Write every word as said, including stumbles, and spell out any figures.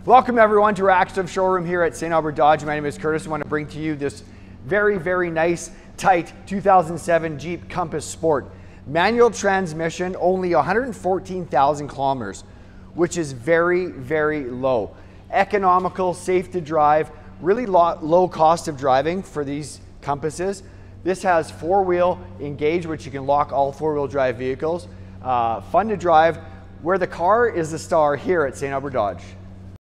Welcome everyone to our active showroom here at Saint Albert Dodge. My name is Curtis. I want to bring to you this very, very nice, tight two thousand seven Jeep Compass Sport. Manual transmission, only one hundred fourteen thousand kilometers, which is very, very low. Economical, safe to drive, really low, low cost of driving for these Compasses. This has four-wheel engage, which you can lock all four-wheel drive vehicles. Uh, fun to drive, where the car is the star here at Saint Albert Dodge.